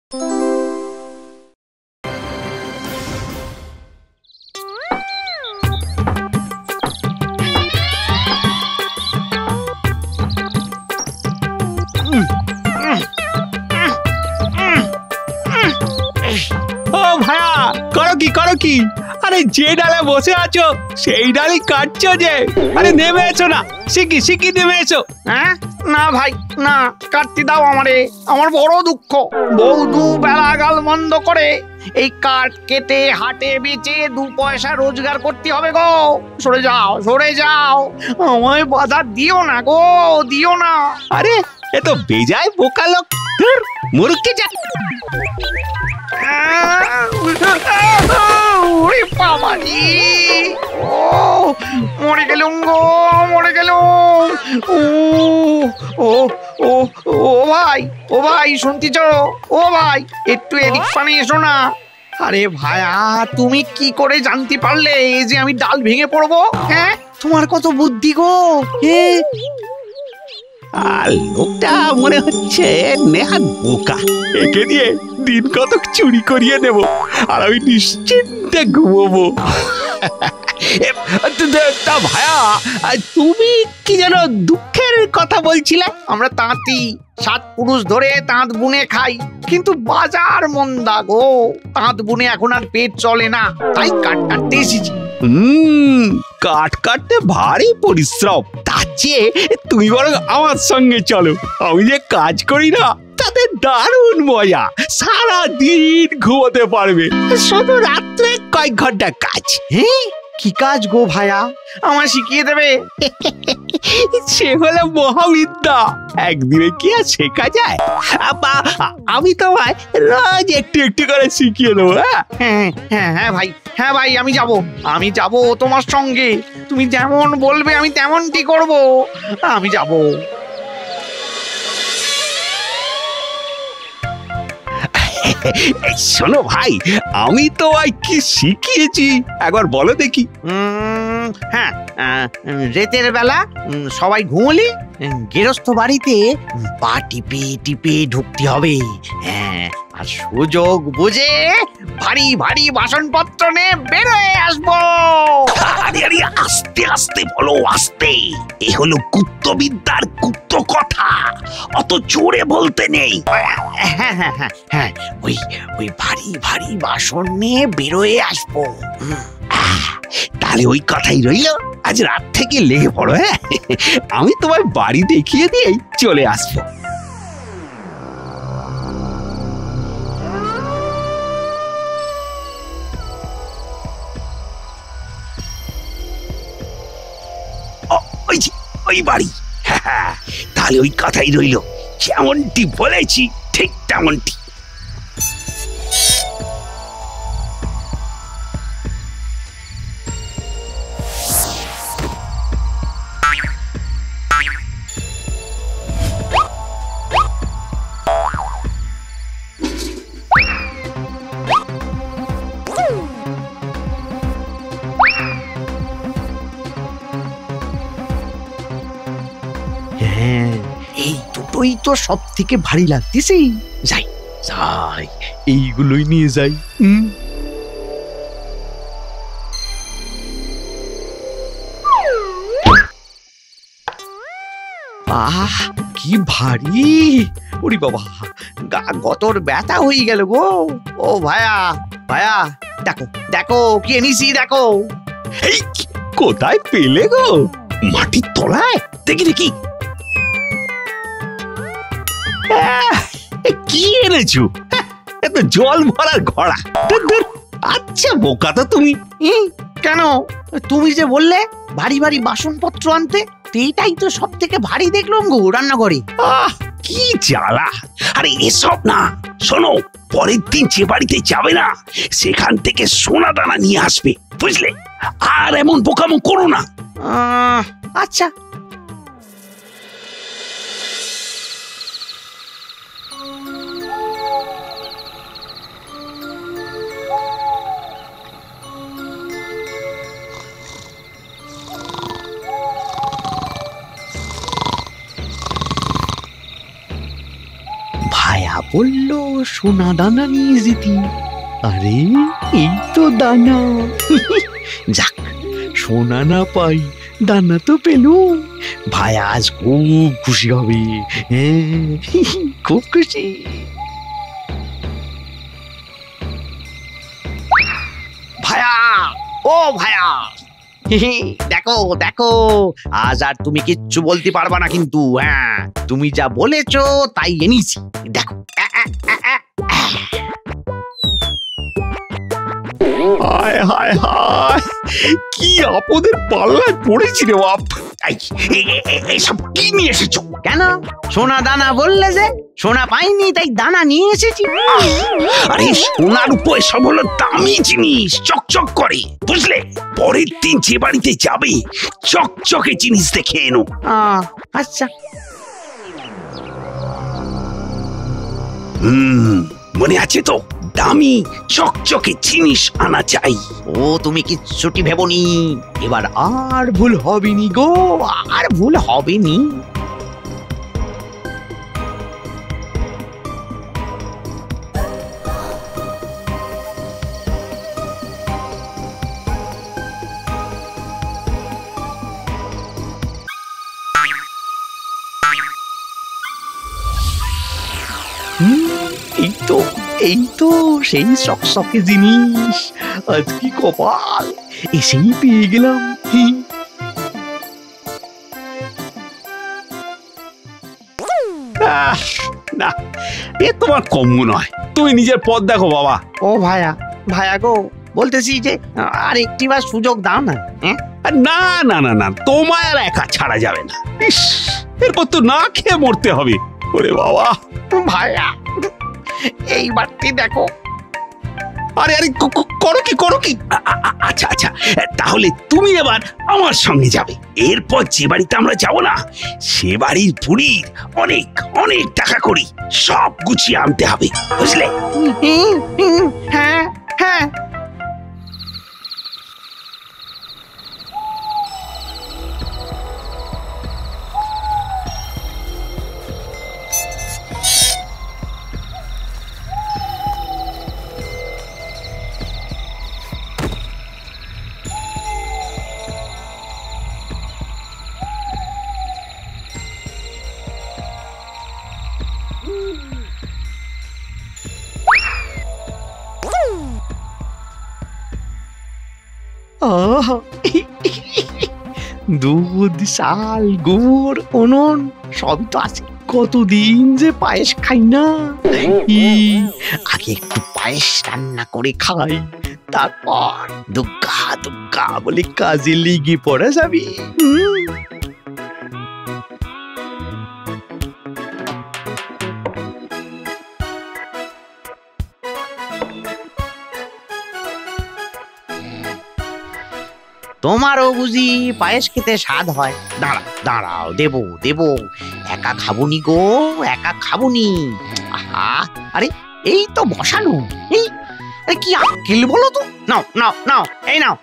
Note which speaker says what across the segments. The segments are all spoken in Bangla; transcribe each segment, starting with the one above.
Speaker 1: করো কি? আরে যে ডালে বসে আছো সেই ডালি কাটছো যে। আরে নেমে এসো না, শিখি নেমে এসো।
Speaker 2: হ্যাঁ না ভাই না, কাটতে দাও আমারে। আমার বড় দুঃখ, বউ দু বেলা গাল মন্দ করে এই কাঠ কেটে হাটে বেচে 2 পয়সা রোজগার করতে হবে গো। সরে যাও সরে যাও, আমায় বাধা দিও না গো, দিও না।
Speaker 1: আরে এ তো বেজায় বোকা লোক, মুরুক্কে যা।
Speaker 2: মরে গেলুম গো, মরে গেলুম। ও ভাই শুনতিছ? ও ভাই একটু এদিক পানে এসো না। আরে ভাইয়া, তুমি কি করে জানতে পারলে যে আমি ডাল ভেঙে পড়বো? হ্যাঁ, তোমার কত বুদ্ধি গো।
Speaker 1: লোকটা মনে হচ্ছে নেহাত বোকা। একে দিয়ে দিন কতক চুরি করিয়ে নেব আর আমি নিশ্চিন্তে ঘুমোবো। তা ভাইয়া, তুমি কি যেন দুঃখের কথা বলছিলে?
Speaker 2: আমরা তাঁতি, 7 পুরুষ ধরে তাঁত বুনে খাই, কিন্তু বাজার মন্দা গো। তাঁত বুনে এখন আর পেট চলে না, তাই কাঠ কাটতে এসেছি।
Speaker 1: কাঠ কাটতে ভারী পরিশ্রম, তার চেয়ে তুমি বরং আমার সঙ্গে চলো। আমি যে কাজ করি না তাতে দারুণ মজা, সারা দিন ঘুমোতে পারবে, শুধু রাত্রে কয়েক ঘন্টা কাজ।
Speaker 2: হ্যাঁ, কি কাজ গো ভাইয়া, আমায় শিখিয়ে দেবে?
Speaker 1: সে হলো মহাবিদ্যা, একদিনে কি আর শেখা যায়? আমি তোমায় রোজ একটু একটু করে শিখিয়ে দেবো।
Speaker 2: হ্যাঁ ভাই, আমি যাব তোমার সঙ্গে। তুমি যেমন বলবে আমি তেমনটি করব, আমি যাব।
Speaker 1: শোনো ভাই, আমি তোমায় কি শিখিয়েছি একবার বলো দেখি।
Speaker 2: হ্যাঁ, রাতের বেলা সবাই ঘুমলি গৃহস্থ বাড়িতে পা টিপে টিপে ঢুকতে হবে। হ্যাঁ, আর সুযোগ বুঝে ভারী ভারী বাসনপত্র নিয়ে বেরোয় আসবো।
Speaker 1: আরে আস্তে আস্তে বলো, আস্তে। এ হলো গুপ্তবিদ্যার গুপ্ত কথা, অত জোরে বলতে নেই।
Speaker 2: হ্যাঁ, ওই ভারী ভারী বাসন নিয়ে বেরোয় আসবো।
Speaker 1: তাহলে ওই কথাই রইল, আজ রাত থেকে লেগে পড়ো। হ্যাঁ, আমি তোমার বাড়ি দেখিয়ে দিয়েই চলে আসবো। ওই বাড়ি। হ্যাঁ, তাহলে ওই কথাই রইল, যেমনটি বলেছি ঠিক তেমনটি।
Speaker 2: এই দুটোই তো সব থেকে ভারী লাগতেছে। যাই,
Speaker 1: এইগুলোই নিয়ে যাই।
Speaker 2: কি ভারী! ওরে বাবা, গা গতর ব্যথা হয়ে গেল গো। ও ভাইয়া, দেখো কি এনেছি, দেখো।
Speaker 1: এই কোথায় পেলে গো? মাটির তলায়? দেখি কি এনেছো? এত জল ভরার ঘড়া। আচ্ছা বোকা তো তুমি।
Speaker 2: কেন, তুমি যে বললে ভারী ভারী বাসনপত্র আনতে, এইটাই তো সব থেকে ভারী দেখলাম গো রান্নাঘরে।
Speaker 1: কি জ্বালা! আরে এসব না, শোনো, পরের দিন যে বাড়িতে যাবে না সেখান থেকে সোনা দানা নিয়ে আসবে, বুঝলে? আর এমন বোকামো করো না।
Speaker 2: আচ্ছা।
Speaker 1: বললো সোনা দানা নিয়ে যেতি। আরে এই তো দানা। যাক, সোনা না পাই দানা তো পেলুম। ভাই আজ খুব খুশি হবে। হ্যাঁ, খুব খুশি।
Speaker 2: ভায়া, ও ভায়া, দেখো দেখো, আজ আর তুমি কিচ্ছু বলতে পারবা না কিন্তু। হ্যাঁ, তুমি যা বলেছো তাই এনেছি। দেখো,
Speaker 1: হায় হায় হায়, কি আপদের পাল্লায় পড়েছি রে বাপ।
Speaker 2: এইসব কি নিয়ে এসেছো? কেন, সোনা দানা বললে যে? সোনা পাইনি তাই দানা নিয়ে এসেছি।
Speaker 1: আরে সোনার উপর সব হলো দামি জিনিস, চকচক করে, বুঝলে? পরের দিন যে বাড়িতে যাবে চকচকে জিনিস দেখে এনো।
Speaker 2: আচ্ছা।
Speaker 1: মনে আছে তো? দামি চকচকে জিনিস আনা চাই।
Speaker 2: ও তুমি কিচ্ছুটি ভেবনি, এবার আর ভুল হবেনি গো, আর ভুল হবেনি।
Speaker 1: এই তো সেই চকচকে জিনিস। আজ কি কপাল, এসেই পেয়ে গেলাম। না, এ তোমার কম নয়। তুমি নিজের পথ দেখো বাবা।
Speaker 2: ও ভায়া, ভায়া গো, বলতেছি যে আর একটিবার সুযোগ দাও না।
Speaker 1: না না না না, তোমায় আর একা ছাড়া যাবে না। ইস, এরপর তো না খেয়ে মরতে হবে। ওরে বাবা
Speaker 2: ভায়া, এইবারটি দেখো।
Speaker 1: আরে আরে, করো কি? আচ্ছা আচ্ছা, তাহলে তুমি এবার আমার সঙ্গে যাবে। এরপর যে বাড়িতে আমরা যাবো না, সে বাড়ির বুড়ির অনেক অনেক টাকা করি সব গুছিয়ে আনতে হবে, বুঝলে?
Speaker 2: হ্যাঁ হ্যাঁ।
Speaker 1: দুধ, শাল, গুড়, উনুন সবই তো আছে। কতদিন যে পায়েস খাই না।
Speaker 2: আগে একটু পায়েস রান্না করে খাই, তারপর দুগ্গা দুগ্গা
Speaker 1: বলে কাজে লেগে পড়া যাবি।
Speaker 2: তোমারও বুঝি পায়েস খেতে স্বাদ হয়? দাঁড়াও, দেবো দেবো। একা খাবুনি গো, একা খাবুনি। আহা, আরে এই তো বসানো। এই কি আক্কেল বলো তো। নাও নাও নাও, এই নাও।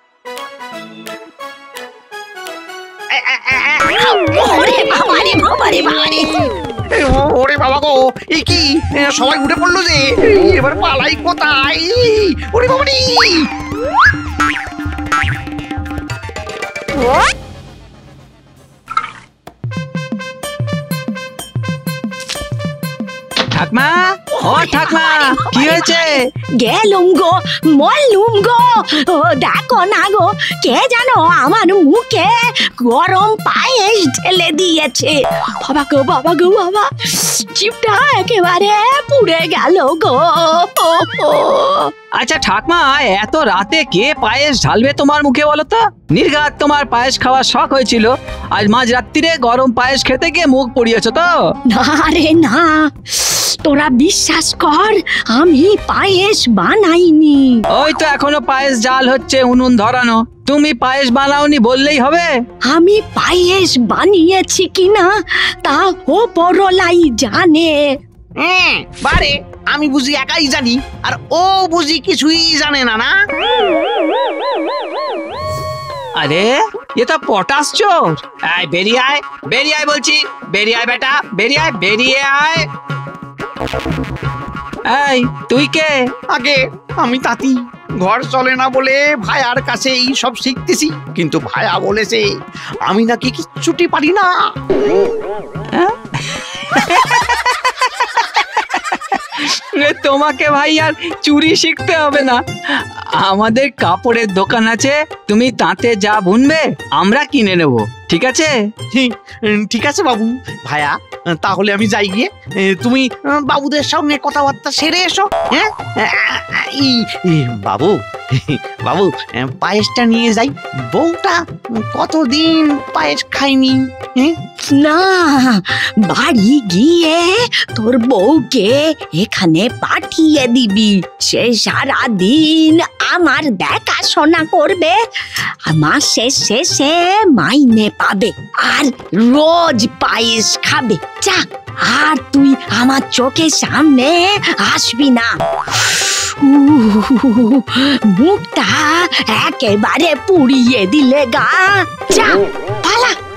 Speaker 2: ওরে বাবা গো, এই কি সবাই উঠে পড়লো যে? এবার পালাই কোথায়? ওরে বাবা রে!
Speaker 3: ঠাকমা, ও ঠাকমা, কি হয়েছে?
Speaker 4: গেলুম গো, মরলুম গো। ও দেখো না গো, কে জানো আমার মুখে গরম পায়েস ঢেলে দিয়েছে। বাবা গো বাবা গো বাবা, জিভটা একেবারে পুড়ে গেল গো।
Speaker 3: আচ্ছা ঠাকমা, এত রাতে কে পায়েস ঢালবে তোমার মুখে বলো তো? নির্ঘাত তোমার পায়েস খাওয়ার শখ হয়েছিল, আজ মাঝরাত্রিরে গরম পায়েস খেতে গিয়ে মুখ পুড়িয়েছো তো?
Speaker 4: না রে না, তোরা বিশ্বাস কর, আমি পায়েস বানাইনি।
Speaker 3: ওই তো এখনো পায়েস জাল হচ্ছে, উনুন ধরানো। তুমি পায়েস বানাওনি বললেই হবে?
Speaker 4: আমি পায়েস বানিয়েছি কিনা তা ওপরলাই জানে।
Speaker 2: বারে, আমি বুঝি একাই জানি, আর ও বুঝি কিছুই জানে না। না,
Speaker 3: আরে এ তো পটাশ চোর। বেরিয়ে আয়, বেরিয়ে আয় বলছি, বেরিয়ে আয় বেটা, বেরিয়ে আয়, বেরিয়ে আয়। এই তুই কে?
Speaker 2: আগে আমি তাঁতি। ঘর চলে না বলে ভাইয়ার কাছে এই সব শিখতেছি, কিন্তু ভাইয়া বলেছে আমি নাকি কিচ্ছুটি পারি না।
Speaker 3: তোমাকে ভাই আর চুরি শিখতে হবে না, আমাদের কাপড়ের দোকান আছে, তুমি তাঁতে যা বুনবে আমরা কিনে নেব, ঠিক আছে?
Speaker 2: ঠিক আছে বাবু। ভাইয়া তাহলে আমি যাই গিয়ে, তুমি বাবুদের সঙ্গে কথাবার্তা সেরে এসো। হ্যাঁ বাবু, বাবু পায়েসটা নিয়ে যাই। বউটা কতদিন পায়েস খাইনি।
Speaker 4: না, বাড়ি গিয়ে তোর বউকে এখানে পাঠিয়ে দিবি, সে সারা দিন আমার দেখাশোনা করবে, মাসের শেষে মাইনে পাবে আর রোজ পায়েস খাবে। যা, আর তুই আমার চোখের সামনে আসবি না। মুখটা একেবারে পুড়িয়ে দিলে গা। যা, পালা।